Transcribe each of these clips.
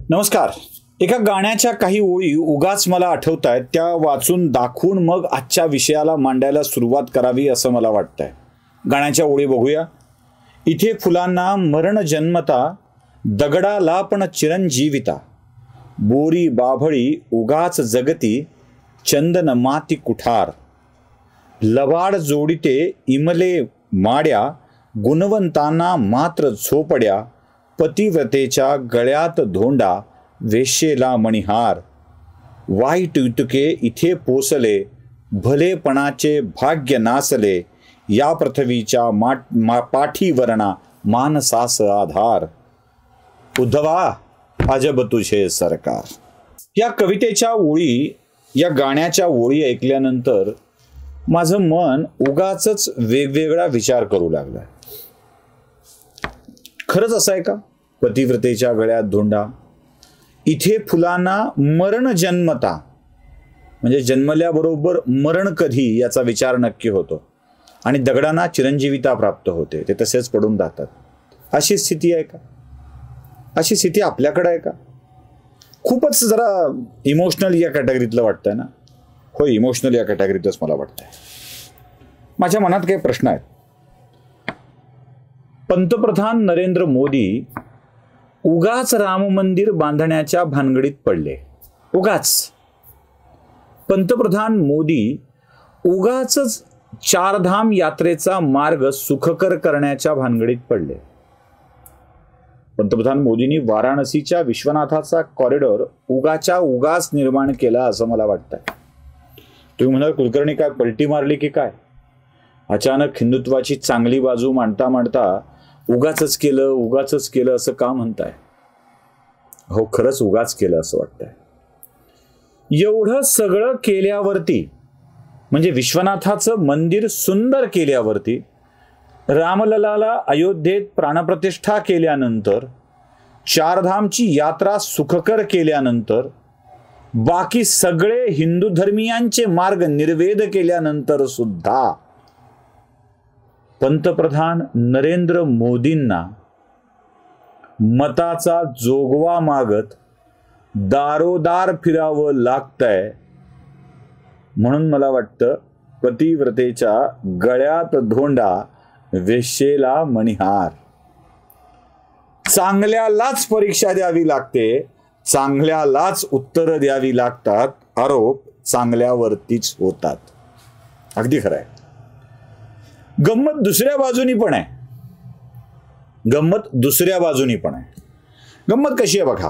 नमस्कार. एका गाण्याच्या काही ओळी उगाच मला आठवतायत, त्या वाचून दाखवून मग आजच्या विषयाला मांडायला सुरुवात करावी असं मला वाटतंय. गाण्याच्या ओळी बघूया. इथे फुलांना मरण जन्मता, दगडाला पण चिरंजीविता. बोरी बाभळी उगाच जगती, चंदन माती कुठार. लबाड जोडिते इमले माड्या, गुणवंतांना मात्र झोपड्या. पतिव्रतेच्या गळ्यात धोंडा, वेश्येला मणिहार. वाईट युतके इथे पोसले, भलेपणाचे भाग्य नासले. या पृथ्वीच्या पाठीवरणा मानसास आधार. उद्धवा अजब तुझे सरकार. या कवितेच्या ओळी, या गाण्याच्या ओळी ऐकल्यानंतर माझं मन उगाचच वेगवेगळा विचार करू लागला. खरंच असं आहे का? पतिव्रतेच्या गळ्यात धोंडा, इथे फुलांना मरण जन्मता, म्हणजे जन्मल्याबरोबर मरण कधी याचा विचार नक्की होतो, आणि दगडांना चिरंजीविता प्राप्त होते, ते तसेच पडून राहतात. अशी स्थिती आहे का? अशी स्थिती आपल्याकडे आहे का? खूपच जरा इमोशनल या कॅटेगरीतलं वाटतंय ना? होय, इमोशनल या कॅटेगरीतच मला वाटतंय. माझ्या मनात काही प्रश्न आहेत. पंतप्रधान नरेंद्र मोदी उगाच राम मंदिर बांधण्याच्या भानगडीत पडले. उगाच पंतप्रधान मोदी उगाचच चारधाम यात्रेचा मार्ग सुखकर करण्याच्या भानगडीत पडले. पंतप्रधान मोदींनी वाराणसीच्या विश्वनाथाचा कॉरिडॉर उगाच निर्माण केला असं मला वाटतंय. तुम्ही म्हणाल, कुलकर्णी काय पलटी मारली की काय? अचानक हिंदुत्वाची चांगली बाजू मांडता मांडता उगाचच केलं असं का म्हणताय? हो, खरंच उगाच केलं असं वाटतंय. एवढं सगळं केल्यावरती, म्हणजे विश्वनाथाचं मंदिर सुंदर केल्यावरती, रामललाला अयोध्येत प्राणप्रतिष्ठा केल्यानंतर, चारधामची यात्रा सुखकर केल्यानंतर, बाकी सगळे हिंदू धर्मीयांचे मार्ग निर्वेद केल्यानंतर सुद्धा पंतप्रधान नरेंद्र मोदींना मताचा जोगवा मागत दारोदार फिरावं लागतंय. म्हणून मला वाटतं, पतिव्रतेच्या गळ्यात धोंडा, वेश्येला मणिहार. चांगल्यालाच परीक्षा द्यावी लागते, चांगल्यालाच उत्तरं द्यावी लागतात, आरोप चांगल्यावरतीच होतात. अगदी खरं आहे. गंमत दुसऱ्या बाजूनी पण आहे. गंमत कशी आहे बघा.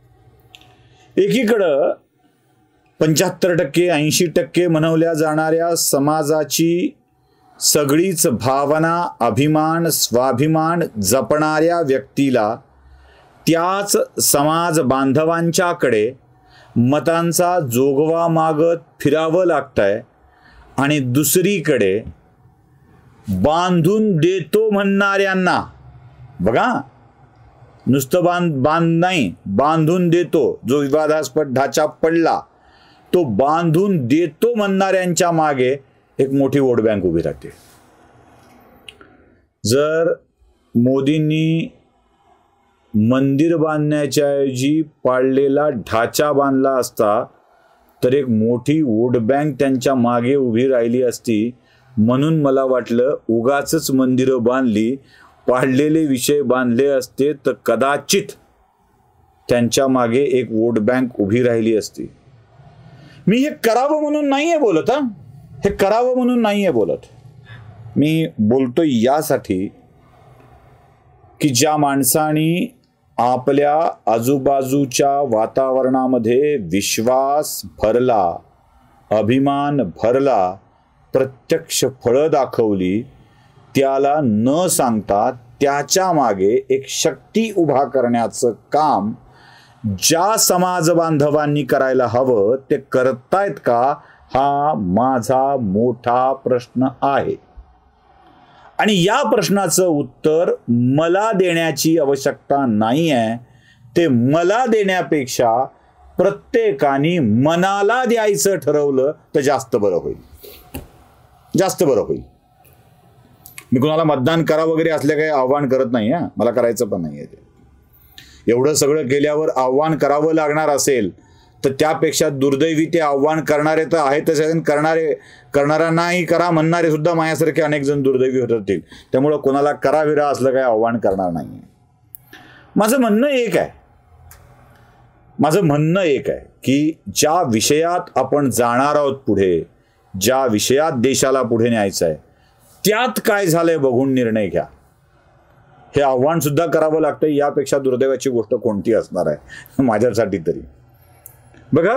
एकीकडं 75% 80% म्हणवल्या जाणाऱ्या समाजाची सगळीच भावना, अभिमान, स्वाभिमान जपणाऱ्या व्यक्तीला त्याच समाज बांधवांच्याकडे मतांचा जोगवा मागत फिरावं लागतंय, आणि दुसरीकडे बांधून देतो म्हणणाऱ्यांना, बघा, नुसतं बांध नाही, बांधून देतो, जो विवादास्पद ढाचा पडला तो बांधून देतो म्हणणाऱ्यांच्या मागे एक मोठी वोट बँक उभी राहते. जर मोदींनी मंदिर बांधण्याच्या ऐवजी पाडलेला ढाचा बांधला असता, तर एक मोठी वोट बँक त्यांच्या मागे उभी राहिली असती. म्हणून मला वाटलं, उगाचच मंदिरं बांधली, पाडलेले विषय बांधले असते तर कदाचित त्यांच्या मागे एक वोट बँक उभी राहिली असती. मी हे करावं म्हणून नाहीये बोलत, हे करावं म्हणून नाहीये बोलत. मी बोलतोय यासाठी की ज्या माणसांनी आपल्या आजूबाजूच्या वातावरणामध्ये विश्वास भरला, अभिमान भरला, प्रत्यक्ष फळं दाखवली, त्याला न सांगता त्याच्या मागे एक शक्ती उभा करण्याचं काम ज्या समाज बांधवांनी करायला हवं ते करतायत का, हा माझा मोठा प्रश्न आहे. आणि या प्रश्नाचं उत्तर मला देण्याची आवश्यकता नाही आहे. ते मला देण्यापेक्षा प्रत्येकाने मनाला द्यायचं ठरवलं तर जास्त बरं होईल. मी कुणाला मतदान करा वगैरे असले काही आव्हान करत नाही, मला करायचं पण नाही आहे ते. एवढं सगळं केल्यावर आव्हान करावं लागणार असेल तर त्यापेक्षा दुर्दैवी ते आव्हान करणारे तर आहेतच, करणाऱ्यांनाही करा म्हणणारे सुद्धा माझ्यासारखे अनेक जण दुर्दैवी होत असतील. त्यामुळं कोणाला कराविरा असलं काही आव्हान करणार नाही. माझं म्हणणं एक आहे की ज्या विषयात आपण जाणार आहोत पुढे, ज्या विषयात देशाला पुढे न्यायचं आहे त्यात काय झालंय बघून निर्णय घ्या. हे आव्हान सुद्धा करावं लागतं. यापेक्षा दुर्दैवाची गोष्ट कोणती असणार आहे माझ्यासाठी तरी. बघा,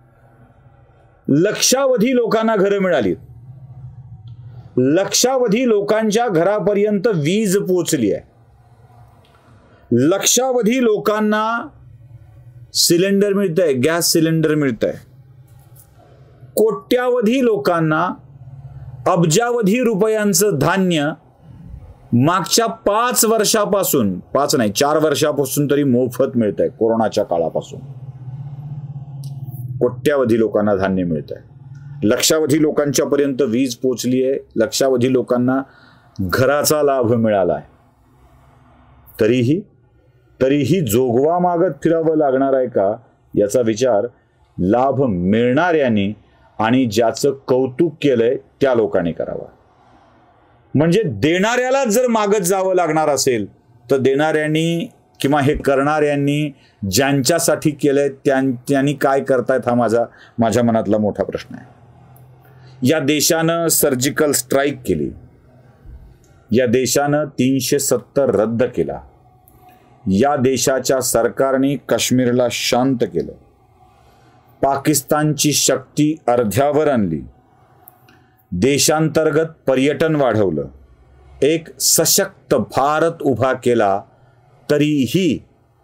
लक्षावधी लोकांना घरं मिळाली, लक्षावधी लोकांच्या घरापर्यंत वीज पोचली आहे, लक्षावधी लोकांना सिलेंडर मिळतंय, गॅस सिलेंडर मिळतंय, कोट्यावधी लोकांना अब्जावधी रुपयांचं धान्य मागच्या 5 वर्षापासून, 5 नाही 4 वर्षापासून तरी मोफत मिळतंय. कोरोनाच्या काळापासून कोट्यावधी लोकांना धान्य मिळतंय, लक्षावधी लोकांच्या पर्यंत वीज पोचली आहे, लक्षावधी लोकांना घराचा लाभ मिळाला आहे. तरीही जोगवा मागत फिरावं लागणार आहे का याचा विचार लाभ मिळणाऱ्यांनी आणि ज्याचं कौतुक केलंय त्या लोकांनी करावा. म्हणजे देणाऱ्याला जर मागत जावं लागणार असेल तर देणाऱ्यांनी किंवा हे करणाऱ्यांनी ज्यांच्यासाठी केलंय त्यांनी काय करतायत हा माझ्या मनातला मोठा प्रश्न आहे. या देशानं सर्जिकल स्ट्राईक केली, या देशानं 370 रद्द केला, या देशाच्या सरकारने काश्मीरला शांत केलं, पाकिस्तानची शक्ती अर्ध्यावर आणली, देशांतर्गत पर्यटन वाढवलं, एक सशक्त भारत उभा केला, तरीही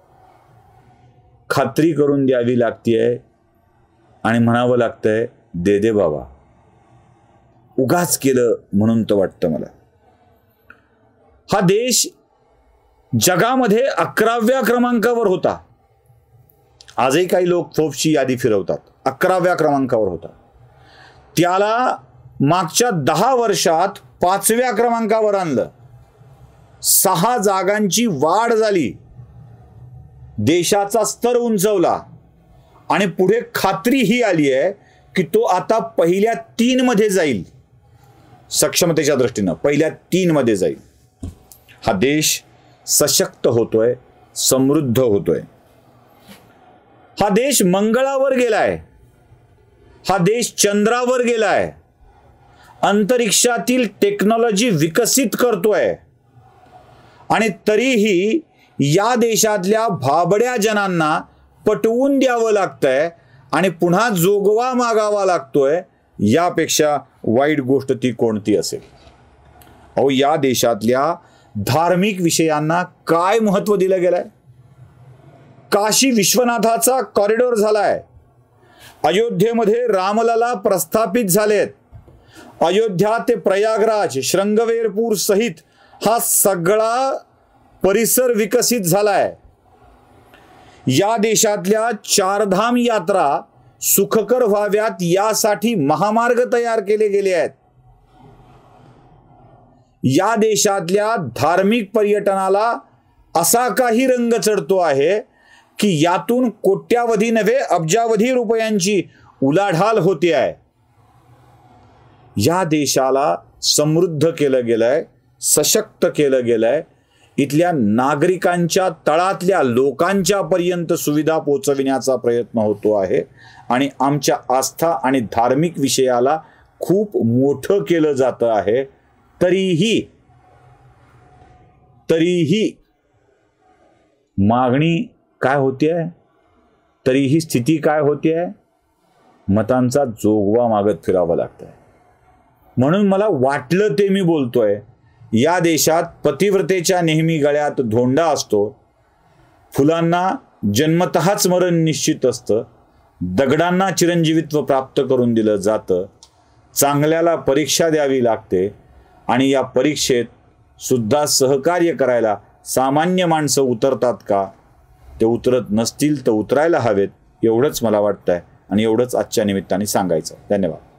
खात्री करून द्यावी लागतेय आणि म्हणावं लागतंय दे बाबा, उगाच केलं म्हणून तर वाटतं मला. हा देश जगामध्ये 11व्या क्रमांकावर होता. आजही काही लोक फोर्ब्सची यादी फिरवतात, 11व्या क्रमांकावर होता. त्याला मागच्या 10 वर्षात 5व्या क्रमांकावर आणलं. 6 जागांची वाढ झाली, देशाचा स्तर उंचवला आणि पुढे खात्री ही आली आहे की तो आता पहिल्या 3 मध्ये जाईल. सक्षमतेच्या दृष्टीनं पहिल्या 3 मध्ये जाईल. हा देश सशक्त होतोय, समृद्ध होतोय. हा देश मंगळावर गेलाय, हा देश चंद्रावर गेलाय, अंतरिक्षातील टेक्नॉलॉजी विकसित करतोय. आणि तरीही या देशातल्या भाबड्या जनांना पटवून द्यावं लागतंय आणि पुन्हा जोगवा मागावा लागतोय. यापेक्षा वाईट गोष्ट ती कोणती असेल? अहो, या देशातल्या धार्मिक विषयांना काय महत्व दिलं गेलंय? काशी विश्वनाथाचा कॉरिडॉर झालाय, अयोध्येमध्ये रामलला प्रस्थापित झालेत, अयोध्या ते प्रयागराज, श्रृंगवेरपूर सहित हा सगळा परिसर विकसित झालाय. या देशातल्या 4 धाम यात्रा सुखकर व्हाव्यात यासाठी महामार्ग तयार केले गेले आहेत. या देशातल्या धार्मिक पर्यटनाला असा काही रंग चढतो आहे की यातून कोट्यावधी नव्हे अब्जावधी रुपयांची उलाढाल होते आहे. या देशाला समृद्ध केलं गेलंय, सशक्त केलं गेलंय. इथल्या नागरिकांच्या तळातल्या लोकांच्या पर्यंत सुविधा पोहोचविण्याचा प्रयत्न होतो आहे आणि आमच्या आस्था आणि धार्मिक विषयाला खूप मोठं केलं जातं आहे. तरीही मागणी काय होतीये, तरीही स्थिती काय होतीये? मतांचा जोगवा मागत फिरावं लागतंय. म्हणून मला वाटलं ते मी बोलतोय. या देशात पतिव्रतेच्या नेहमी गळ्यात धोंडा असतो, फुलांना जन्मतःच मरण निश्चित असतं, दगडांना चिरंजीवित्व प्राप्त करून दिलं जातं, चांगल्याला परीक्षा द्यावी लागते आणि या परीक्षेत सुद्धा सहकार्य करायला सामान्य माणसं उतरतात का? ते उतरत नसतील तर उतरायला हवेत, एवढंच मला वाटतंय आणि एवढंच आजच्या निमित्ताने सांगायचं. धन्यवाद.